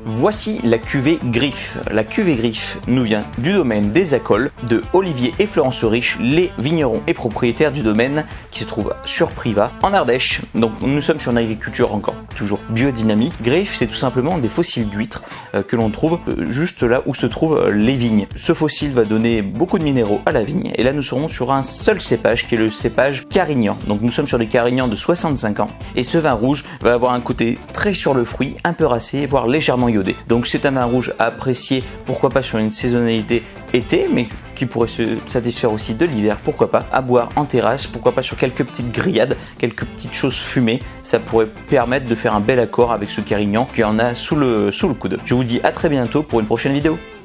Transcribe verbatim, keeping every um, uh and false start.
Voici la cuvée Griffe. La cuvée Griffe nous vient du domaine des Acoles de Olivier et Florence Riche, les vignerons et propriétaires du domaine qui se trouve sur Privas en Ardèche. Donc nous sommes sur une agriculture encore toujours biodynamique. Griffe, c'est tout simplement des fossiles d'huîtres euh, que l'on trouve euh, juste là où se trouvent euh, les vignes. Ce fossile va donner beaucoup de minéraux à la vigne et là nous serons sur un seul cépage qui est le cépage Carignan. Donc nous sommes sur des Carignans de soixante-cinq ans et ce vin rouge va avoir un côté très sur le fruit, un peu racé, voire légèrement iodé. Donc c'est un vin rouge à apprécier, pourquoi pas sur une saisonnalité été, mais qui pourrait se satisfaire aussi de l'hiver, pourquoi pas, à boire en terrasse, pourquoi pas sur quelques petites grillades, quelques petites choses fumées, ça pourrait permettre de faire un bel accord avec ce Carignan qui en a sous le, sous le coude. Je vous dis à très bientôt pour une prochaine vidéo.